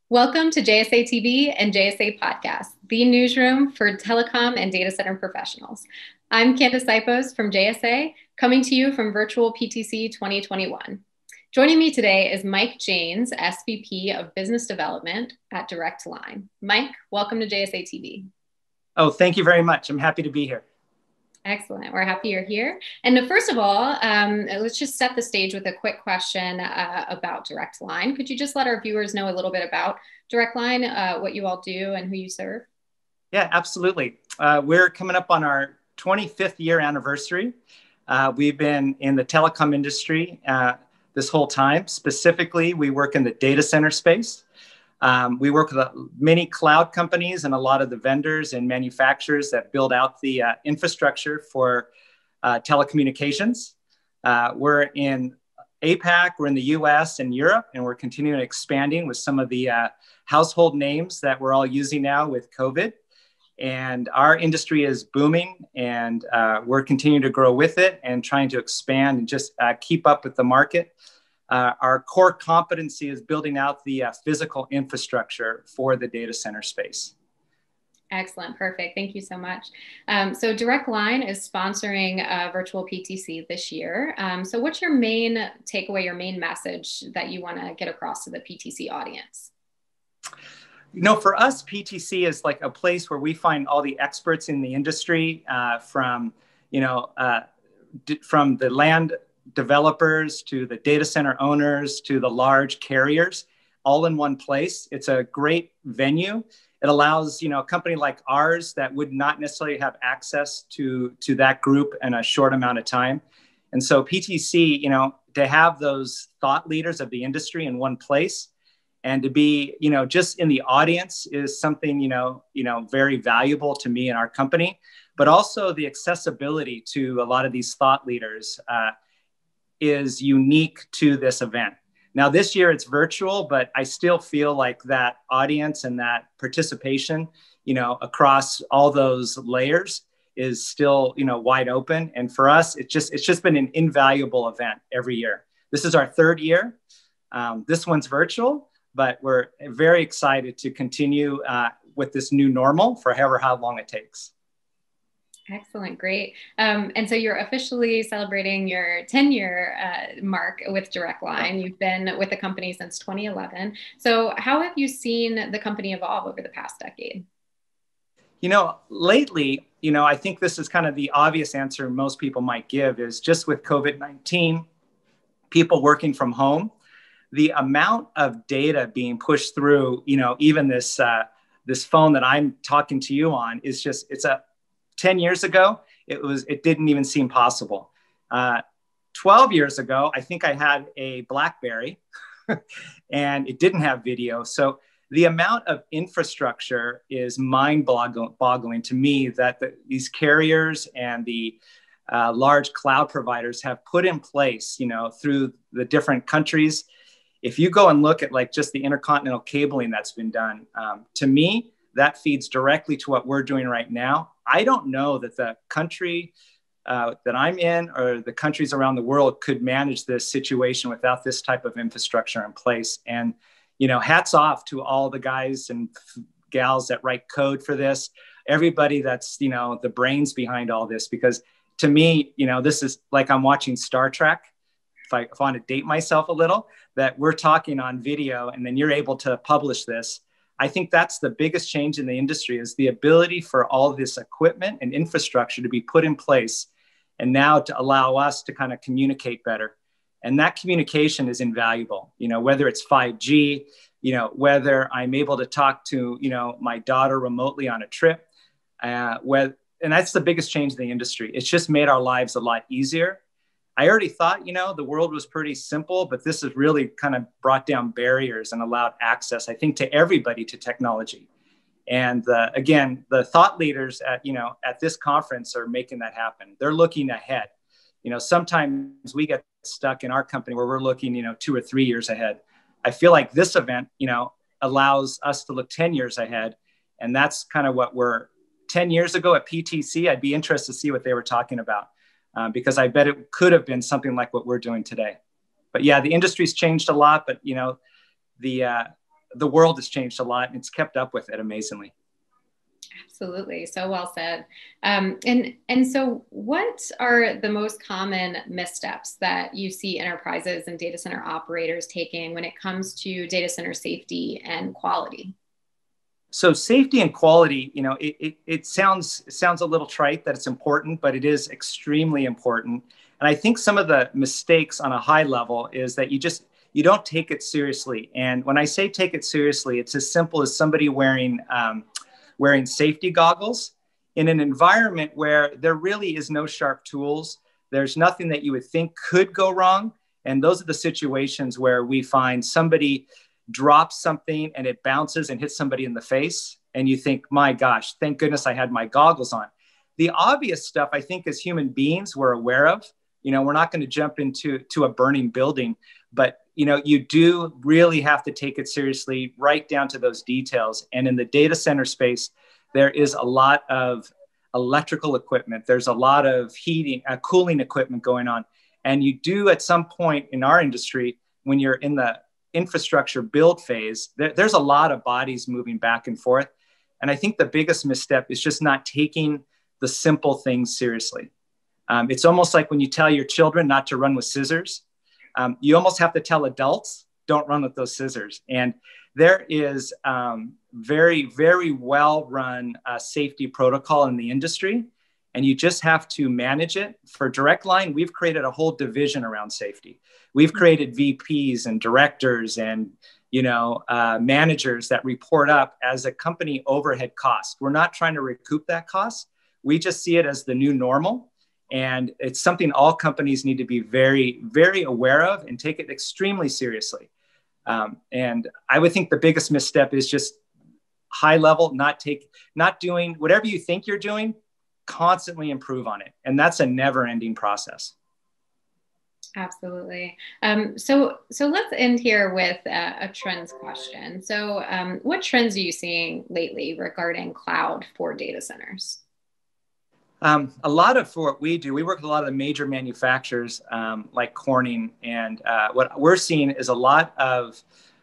Welcome to JSA TV and JSA Podcast, the newsroom for telecom and data center professionals. I'm Candace Sipos from JSA, coming to you from Virtual PTC 2021. Joining me today is Mike Janes, SVP of Business Development at Direct Line. Mike, welcome to JSA TV. Oh, thank you very much. I'm happy to be here. Excellent. We're happy you're here. And first of all, let's just set the stage with a quick question about Direct Line. Could you just let our viewers know a little bit about Direct Line, what you all do and who you serve? Yeah, absolutely. We're coming up on our 25th year anniversary. We've been in the telecom industry this whole time. Specifically, we work in the data center space. We work with many cloud companies and a lot of the vendors and manufacturers that build out the infrastructure for telecommunications. We're in APAC, we're in the US and Europe, and we're continuing expanding with some of the household names that we're all using now with COVID. And our industry is booming, and we're continuing to grow with it and trying to expand and just keep up with the market. Our core competency is building out the physical infrastructure for the data center space. Excellent. Perfect. Thank you so much. So Direct Line is sponsoring Virtual PTC this year. So what's your main takeaway, your main message that you want to get across to the PTC audience? You know, for us, PTC is like a place where we find all the experts in the industry from the land developers to the data center owners to the large carriers, all in one place. It's a great venue. It allows, a company like ours that would not necessarily have access to that group in a short amount of time. And so PTC, to have those thought leaders of the industry in one place and to be, just in the audience is something, very valuable to me and our company, but also the accessibility to a lot of these thought leaders is unique to this event. Now, this year it's virtual, but I still feel like that audience and that participation, across all those layers is still, wide open. And for us, it's just been an invaluable event every year. This is our third year. This one's virtual, but we're very excited to continue with this new normal for how long it takes. Excellent. Great. And so you're officially celebrating your 10-year mark with Direct Line. You've been with the company since 2011. So how have you seen the company evolve over the past decade? Lately, I think this is kind of the obvious answer most people might give is just with COVID-19, people working from home, the amount of data being pushed through, even this phone that I'm talking to you on is just, 10 years ago, it didn't even seem possible. 12 years ago, I think I had a BlackBerry and it didn't have video. So the amount of infrastructure is mind-boggling to me that these carriers and the large cloud providers have put in place, through the different countries. If you go and look at like just the intercontinental cabling that's been done, to me, that feeds directly to what we're doing right now. I don't know that the country that I'm in or the countries around the world could manage this situation without this type of infrastructure in place. And, hats off to all the guys and gals that write code for this, everybody that's, the brains behind all this, because to me, this is like I'm watching Star Trek. If I want to date myself a little, that we're talking on video and then you're able to publish this. I think that's the biggest change in the industry is the ability for all this equipment and infrastructure to be put in place and now to allow us to kind of communicate better. And that communication is invaluable, whether it's 5G, whether I'm able to talk to, my daughter remotely on a trip, and that's the biggest change in the industry. It's just made our lives a lot easier. I already thought, the world was pretty simple, but this has really kind of brought down barriers and allowed access, I think, to everybody to technology. And again, the thought leaders at this conference are making that happen. They're looking ahead. Sometimes we get stuck in our company where we're looking, 2 or 3 years ahead. I feel like this event, allows us to look 10 years ahead. And that's kind of what 10 years ago at PTC, I'd be interested to see what they were talking about. Because I bet it could have been something like what we're doing today. But yeah, the industry's changed a lot, but the the world has changed a lot, and it's kept up with it amazingly. Absolutely. So well said. And so what are the most common missteps that you see enterprises and data center operators taking when it comes to data center safety and quality? So safety and quality, it sounds a little trite that it's important, but it is extremely important. And I think some of the mistakes on a high level is that you don't take it seriously. And when I say take it seriously, it's as simple as somebody wearing safety goggles in an environment where there really is no sharp tools. There's nothing that you would think could go wrong. And those are the situations where we find somebody drops something and it bounces and hits somebody in the face. And you think, my gosh, thank goodness I had my goggles on. The obvious stuff, I think, as human beings, we're aware of. We're not going to jump into a burning building, but you do really have to take it seriously, right down to those details. And in the data center space, there is a lot of electrical equipment. There's a lot of heating, cooling equipment going on. And you do, at some point in our industry, when you're in the infrastructure build phase, there's a lot of bodies moving back and forth. And I think the biggest misstep is just not taking the simple things seriously. It's almost like when you tell your children not to run with scissors. You almost have to tell adults, don't run with those scissors. And there is very, very well-run safety protocol in the industry, and you just have to manage it. For Direct Line, we've created a whole division around safety. We've created VPs and directors and managers that report up as a company overhead cost. We're not trying to recoup that cost. We just see it as the new normal. And it's something all companies need to be very, very aware of and take it extremely seriously. And I would think the biggest misstep is just high level, not doing whatever you think you're doing, constantly improve on it. And that's a never ending process. Absolutely. So let's end here with a trends question. So what trends are you seeing lately regarding cloud for data centers? A lot of, for what we do, we work with a lot of the major manufacturers like Corning. And what we're seeing is a lot of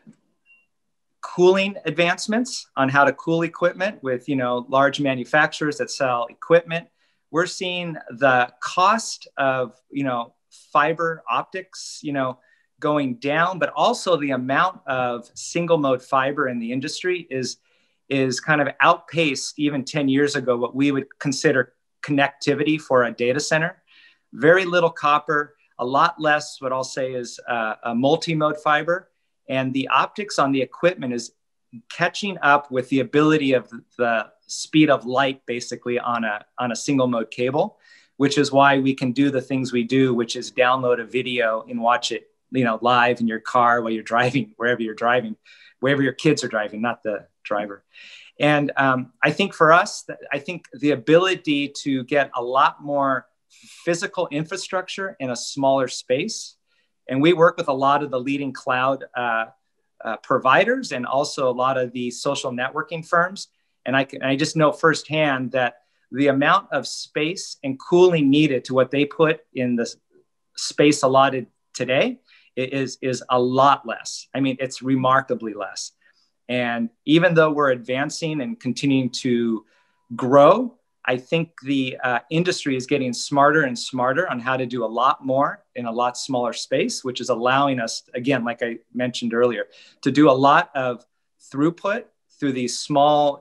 cooling advancements on how to cool equipment with, large manufacturers that sell equipment. We're seeing the cost of, fiber optics, going down, but also the amount of single mode fiber in the industry is kind of outpaced even 10 years ago, what we would consider connectivity for a data center. Very little copper, a lot less what I'll say is a multi-mode fiber. And the optics on the equipment is catching up with the ability of the speed of light basically on a single mode cable, which is why we can do the things we do, which is download a video and watch it, live in your car while you're driving, wherever your kids are driving, not the driver. And I think for us, I think the ability to get a lot more physical infrastructure in a smaller space. And we work with a lot of the leading cloud providers and also a lot of the social networking firms. And I just know firsthand that the amount of space and cooling needed to what they put in the space allotted today is a lot less. I mean, it's remarkably less. And even though we're advancing and continuing to grow, I think the industry is getting smarter and smarter on how to do a lot more in a lot smaller space, which is allowing us, again, like I mentioned earlier, to do a lot of throughput through these small,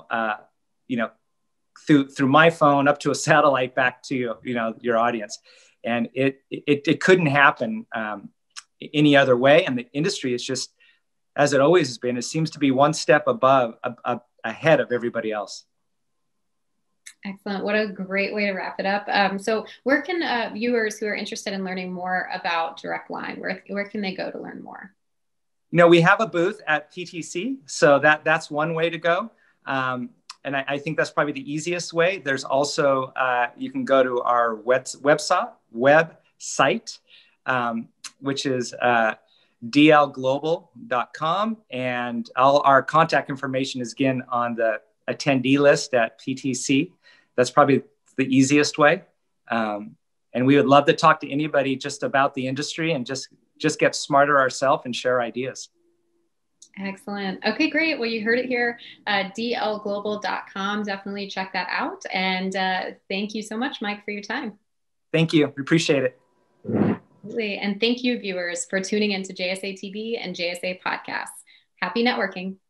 through my phone up to a satellite back to your audience. And it couldn't happen any other way. And the industry is just, as it always has been, it seems to be one step ahead of everybody else. Excellent. What a great way to wrap it up. So where can viewers who are interested in learning more about Direct Line, where can they go to learn more? We have a booth at PTC, so that's one way to go. And I think that's probably the easiest way. There's also, you can go to our website, which is dlglobal.com. And all our contact information is again on the attendee list at PTC. That's probably the easiest way. And we would love to talk to anybody just about the industry and just get smarter ourselves and share ideas. Excellent. Okay, great. Well, you heard it here. dlglobal.com. Definitely check that out. And thank you so much, Mike, for your time. Thank you. We appreciate it. Absolutely. And thank you, viewers, for tuning into JSA TV and JSA Podcasts. Happy networking.